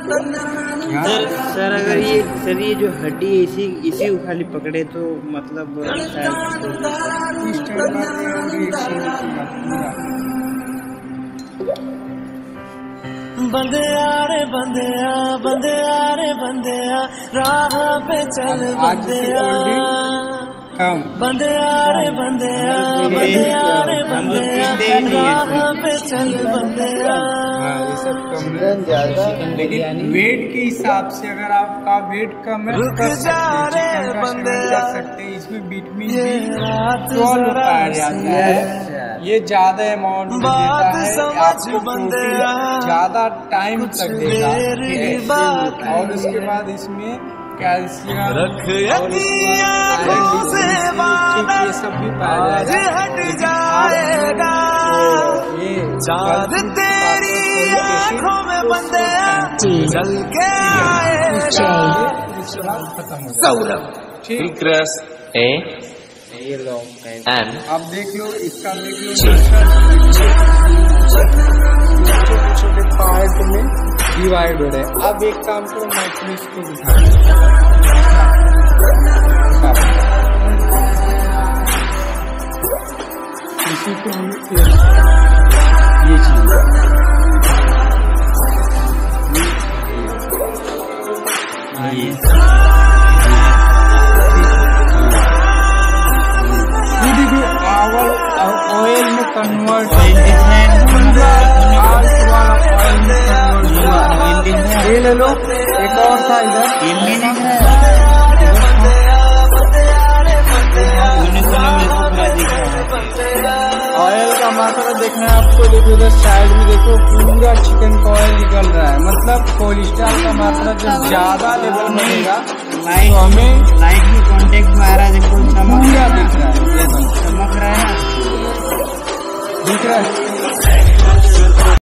Sir अगर ये जो हड्डी है इसी को खाली पकड़े तो मतलब बंदिया रे बंदिया बंदिया रे बंदिया राह पे चल बंदिया बंदिया रे बंदिया बंदिया रे बंदिया राह पे चल बंदिया। ये सब कम है, लेकिन वेट के हिसाब से अगर आपका वेट कम है तो कर सकते हैं। इसमें विटामिन बी 12 पाया जाता है। ये ज्यादा अमाउंट में देता है, आपको प्रोटीन ज्यादा टाइम तक देगा। और उसके बाद इसमें कैल्शियम और ये सब भी पाया जाएगा। ये चाँद तेरी आँखों में बंदे चल के आए खत्म हो सौरभ Increase A and आप देख लो, इसका देख लो, छोटे पार्ट में डिवाइड हो रहे हैं। अब एक काम करो, मैं इसको दिखा इसी को हम ये चीज ऑयल में कन्वर्ट ये ले लो। एक और था इधर, ऑयल का मात्रा देखना है आपको। देखो इधर साइड में देखो, पूरा चिकन का ऑयल निकल रहा है। मतलब कोलेस्ट्रॉल का मात्रा जब ज्यादा लेवल में रहेगा तो हमें लाइट में कांटेक्ट में आ रहा है। देखो पूरा दिख रहा है, चमक रहा है, दिख रहा है।